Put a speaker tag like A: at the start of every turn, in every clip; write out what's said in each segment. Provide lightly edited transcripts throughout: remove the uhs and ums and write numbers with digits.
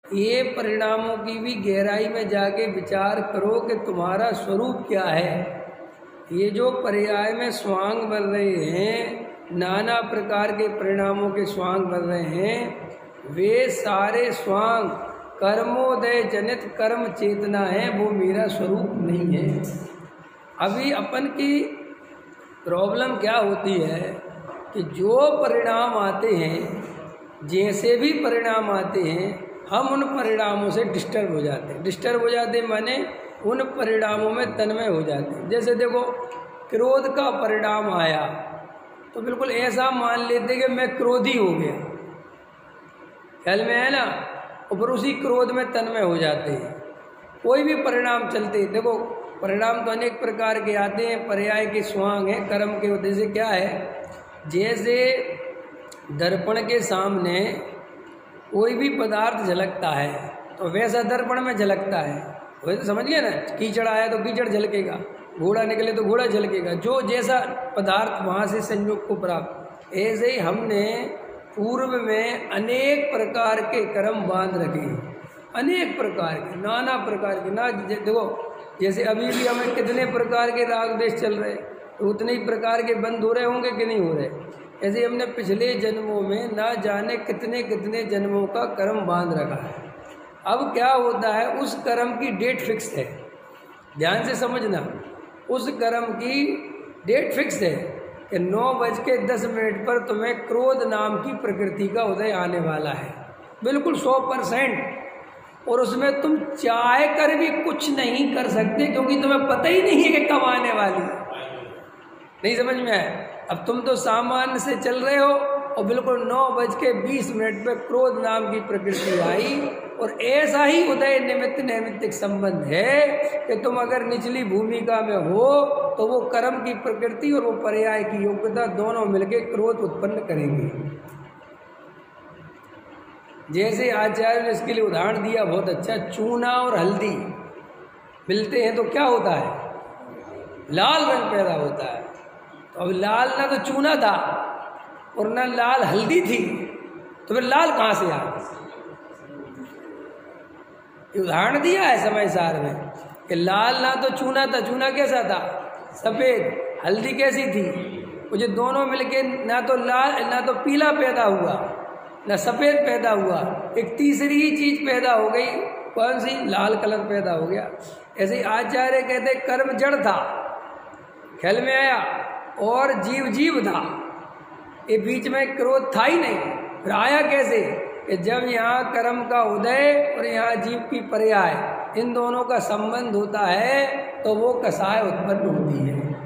A: ये परिणामों की भी गहराई में जाके विचार करो कि तुम्हारा स्वरूप क्या है। ये जो पर्याय में स्वांग बन रहे हैं, नाना प्रकार के परिणामों के स्वांग बन रहे हैं, वे सारे स्वांग कर्मोदय जनित कर्म चेतना है, वो मेरा स्वरूप नहीं है। अभी अपन की प्रॉब्लम क्या होती है कि जो परिणाम आते हैं, जैसे भी परिणाम आते हैं, हम उन परिणामों से डिस्टर्ब हो जाते हैं। डिस्टर्ब हो जाते माने उन परिणामों में तन्मय हो जाते हैं। जैसे देखो, क्रोध का परिणाम आया तो बिल्कुल ऐसा मान लेते कि मैं क्रोधी हो गया, ख्याल में है ना, और उसी क्रोध में तन्मय हो जाते हैं। कोई भी परिणाम चलते, देखो परिणाम तो अनेक प्रकार के आते हैं, पर्याय के स्वांग है कर्म के उद्देश्य क्या है। जैसे दर्पण के सामने कोई भी पदार्थ झलकता है तो वैसा दर्पण में झलकता है, वही तो समझ लिया ना। कीचड़ आया तो कीचड़ झलकेगा, घोड़ा निकले तो घोड़ा झलकेगा, जो जैसा पदार्थ वहाँ से संयोग को प्राप्त। ऐसे ही हमने पूर्व में अनेक प्रकार के कर्म बांध रखे हैं, अनेक प्रकार के, नाना प्रकार के ना। देखो जैसे अभी भी हमें कितने प्रकार के राग द्वेष चल रहे, तो उतने ही प्रकार के बंद हो रहे होंगे कि नहीं हो रहे। ऐसे हमने पिछले जन्मों में ना जाने कितने कितने जन्मों का कर्म बांध रखा है। अब क्या होता है, उस कर्म की डेट फिक्स है, ध्यान से समझना। उस कर्म की डेट फिक्स है कि 9:10 पर तुम्हें क्रोध नाम की प्रकृति का उदय आने वाला है, बिल्कुल 100%। और उसमें तुम चाह कर भी कुछ नहीं कर सकते, क्योंकि तुम्हें पता ही नहीं है कि कब आने वाली है। नहीं समझ में आए? अब तुम तो सामान्य से चल रहे हो और बिल्कुल 9:20 पे क्रोध नाम की प्रकृति आई, और ऐसा ही उदय निमित्त नैमित्तिक संबंध है कि तुम अगर निचली भूमिका में हो तो वो कर्म की प्रकृति और वो पर्याय की योग्यता दोनों मिलकर क्रोध उत्पन्न करेंगे। जैसे आचार्य ने इसके लिए उदाहरण दिया बहुत अच्छा, चूना और हल्दी मिलते हैं तो क्या होता है, लाल रंग पैदा होता है। तो अब लाल ना तो चूना था और ना लाल हल्दी थी, तो फिर लाल कहाँ से आ गया? उदाहरण दिया है समय सार में कि लाल ना तो चूना था, चूना कैसा था, सफ़ेद, हल्दी कैसी थी, वो जो दोनों मिलके ना तो लाल ना तो पीला पैदा हुआ ना सफ़ेद पैदा हुआ, एक तीसरी ही चीज़ पैदा हो गई, कौन सी, लाल कलर पैदा हो गया। ऐसे ही आचार्य कहते कर्म जड़ था, ख्याल में आया, और जीव जीव था, ये बीच में क्रोध था ही नहीं। फिर आया कैसे कि जब यहाँ कर्म का उदय और यहाँ जीव की पर्याय, इन दोनों का संबंध होता है तो वो कसाय उत्पन्न होती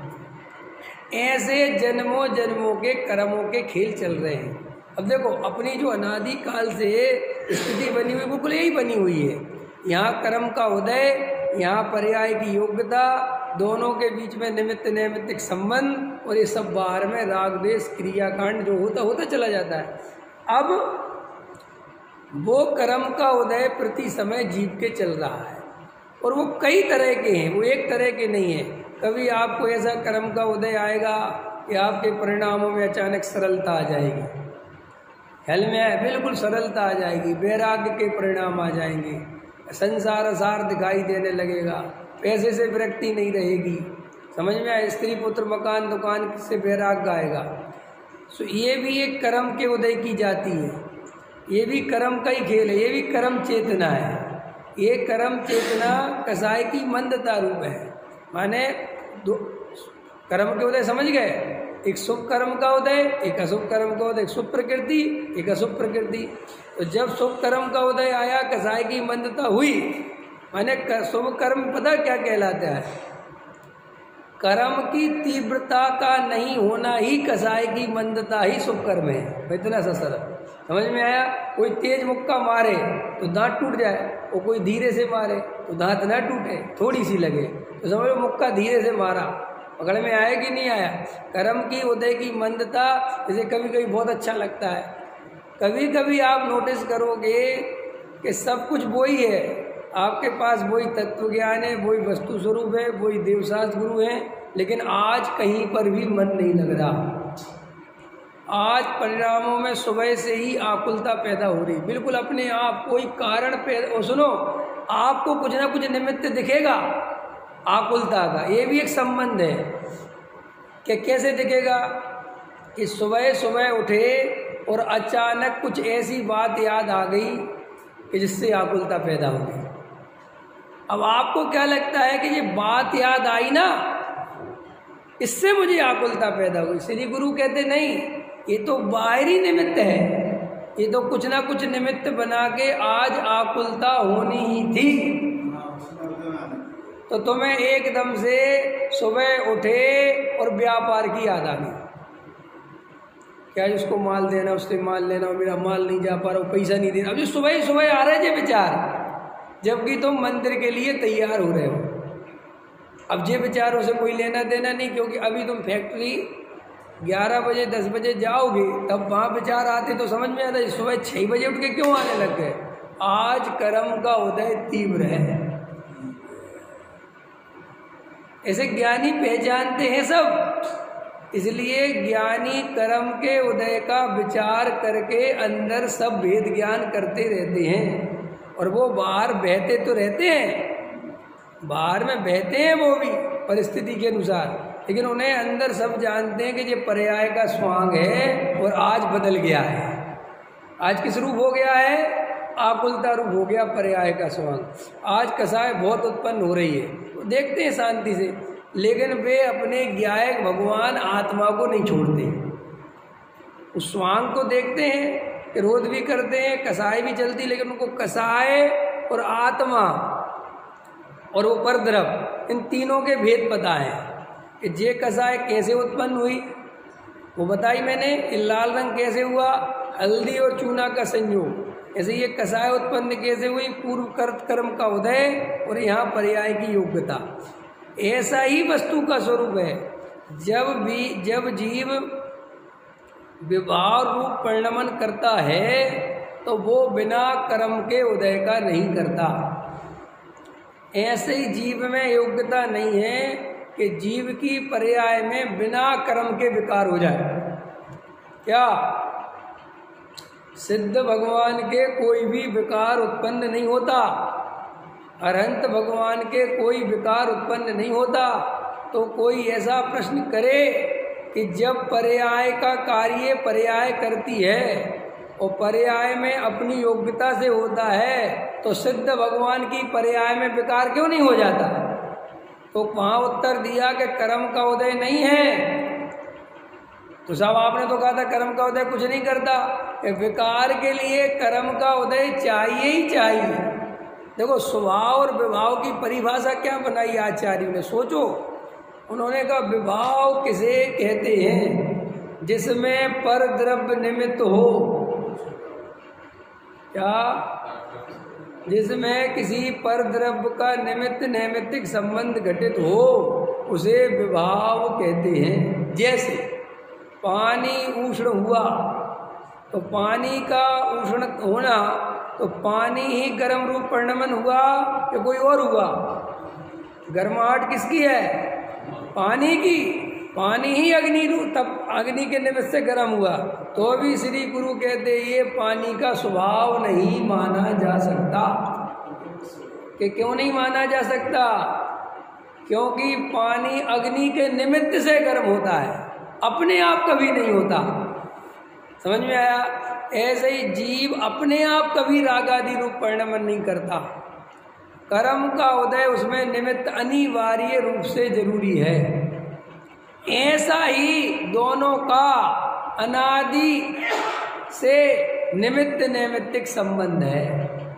A: है। ऐसे जन्मों जन्मों के कर्मों के खेल चल रहे हैं। अब देखो अपनी जो अनादि काल से स्थिति बनी हुई बिल्कुल यही बनी हुई है। यहाँ कर्म का उदय, यहाँ पर्याय की योग्यता, दोनों के बीच में निमित्त नैमित्तिक संबंध, और ये सब बाहर में राग द्वेष क्रियाकांड जो होता होता चला जाता है। अब वो कर्म का उदय प्रति समय जीव के चल रहा है, और वो कई तरह के हैं, वो एक तरह के नहीं है। कभी आपको ऐसा कर्म का उदय आएगा कि आपके परिणामों में अचानक सरलता आ जाएगी, ख्याल में आए, बिल्कुल सरलता आ जाएगी, वैराग्य के परिणाम आ जाएंगे, संसार सार दिखाई देने लगेगा, पैसे से विरक्ति नहीं रहेगी, समझ में आए, स्त्री पुत्र मकान दुकान से वैराग्य आएगा। सो ये भी एक कर्म के उदय की जाती है, ये भी कर्म का ही खेल है, ये भी कर्म चेतना है। ये कर्म चेतना कसाय की मंदता रूप है, माने दो कर्म के उदय समझ गए, एक शुभ कर्म का उदय, एक अशुभ कर्म का उदय, एक शुभ प्रकृति एक अशुभ प्रकृति। तो जब शुभ कर्म का उदय आया, कसाय की मंदता हुई, माने शुभ कर्म पता क्या कहलाता है, कर्म की तीव्रता का नहीं होना ही कसाय की मंदता ही शुभ कर्म है। इतना सा सरल समझ में आया। कोई तेज मुक्का मारे तो दांत टूट जाए, और कोई धीरे से मारे तो दांत ना टूटे, थोड़ी सी लगे, तो समझो मुक्का धीरे से मारा, पकड़ में आया कि नहीं आया। कर्म की उदय की मंदता, जैसे कभी कभी बहुत अच्छा लगता है, कभी कभी आप नोटिस करोगे कि सब कुछ वही है, आपके पास वही तत्व ज्ञान है, वही वस्तु स्वरूप है, वही देवशास्त्र गुरु है, लेकिन आज कहीं पर भी मन नहीं लग रहा। आज परिणामों में सुबह से ही आकुलता पैदा हो रही, बिल्कुल अपने आप कोई कारण पैदा। सुनो, आपको कुछ ना कुछ निमित्त दिखेगा आकुलता का, ये भी एक संबंध है कि कैसे दिखेगा कि सुबह सुबह उठे और अचानक कुछ ऐसी बात याद आ गई कि जिससे आकुलता पैदा हो गई। अब आपको क्या लगता है कि ये बात याद आई ना, इससे मुझे आकुलता पैदा हुई। श्री गुरु कहते नहीं, ये तो बाहरी निमित्त है, ये तो कुछ ना कुछ निमित्त बना के आज आकुलता होनी ही थी। तो तुम्हें एकदम से सुबह उठे और व्यापार की याद आ गई, क्या उसको माल देना, उससे माल लेना, मेरा माल नहीं जा पा रहा, पैसा नहीं देना। अभी सुबह ही सुबह आ रहे थे विचार, जबकि तुम मंदिर के लिए तैयार हो रहे हो। अब ये विचारों से कोई लेना देना नहीं, क्योंकि अभी तुम फैक्ट्री 11 बजे 10 बजे जाओगे, तब वहाँ विचार आते तो समझ में आता है सुबह 6 बजे उठ के क्यों आने लग गए। आज कर्म का उदय तीव्र है, ऐसे ज्ञानी पहचानते हैं सब। इसलिए ज्ञानी कर्म के उदय का विचार करके अंदर सब भेद ज्ञान करते रहते हैं, और वो बाहर बहते तो रहते हैं, बाहर में बहते हैं वो भी परिस्थिति के अनुसार, लेकिन उन्हें अंदर सब जानते हैं कि ये पर्याय का स्वांग है और आज बदल गया है। आज किस रूप हो गया है? आकुलता रूप हो गया पर्याय का स्वांग। आज कसाय बहुत उत्पन्न हो रही है, तो देखते हैं शांति से, लेकिन वे अपने ज्ञायक भगवान आत्मा को नहीं छोड़ते। उस स्वांग को देखते हैं, विरोध भी करते हैं, कसाय भी चलती, लेकिन उनको कसाय और आत्मा और वो परद्रव, इन तीनों के भेद पता है कि जे कसाय कैसे उत्पन्न हुई, वो बताई मैंने। ये लाल रंग कैसे हुआ? हल्दी और चूना का संयोग। ऐसे ये कसाय उत्पन्न कैसे हुई? पूर्व कर्म का उदय और यहाँ पर्याय की योग्यता। ऐसा ही वस्तु का स्वरूप है। जब जीव विभाव रूप परिणमन करता है तो वो बिना कर्म के उदय का नहीं करता। ऐसे ही जीव में योग्यता नहीं है कि जीव की पर्याय में बिना कर्म के विकार हो जाए। क्या सिद्ध भगवान के कोई भी विकार उत्पन्न नहीं होता, अरहंत भगवान के कोई विकार उत्पन्न नहीं होता। तो कोई ऐसा प्रश्न करे कि जब पर्याय का कार्य पर्याय करती है और पर्याय में अपनी योग्यता से होता है, तो सिद्ध भगवान की पर्याय में विकार क्यों नहीं हो जाता? तो वहाँ उत्तर दिया कि कर्म का उदय नहीं है। तो साहब आपने तो कहा था कर्म का उदय कुछ नहीं करता, विकार के लिए कर्म का उदय चाहिए ही चाहिए। देखो स्वभाव और विभाव की परिभाषा क्या बनाई आचार्यों ने, सोचो। उन्होंने कहा विभाव किसे कहते हैं? जिसमें पर द्रव्य निमित्त हो। क्या? जिसमें किसी पर द्रव्य का निमित्त नैमित्तिक संबंध घटित हो, उसे विभाव कहते हैं। जैसे पानी उष्ण हुआ, तो पानी का उष्ण होना, तो पानी ही गर्म रूप परिणमन हुआ या कोई और हुआ? गर्माहट किसकी है? पानी की। पानी ही अग्नि रूप, तब अग्नि के निमित्त से गर्म हुआ। तो भी श्री गुरु कहते ये पानी का स्वभाव नहीं माना जा सकता। कि क्यों नहीं माना जा सकता? क्योंकि पानी अग्नि के निमित्त से गर्म होता है, अपने आप कभी नहीं होता। समझ में आया? ऐसे ही जीव अपने आप कभी राग आदि रूप परिणमन नहीं करता। कर्म का उदय उसमें निमित्त अनिवार्य रूप से जरूरी है। ऐसा ही दोनों का अनादि से निमित्त नैमित्तिक संबंध है।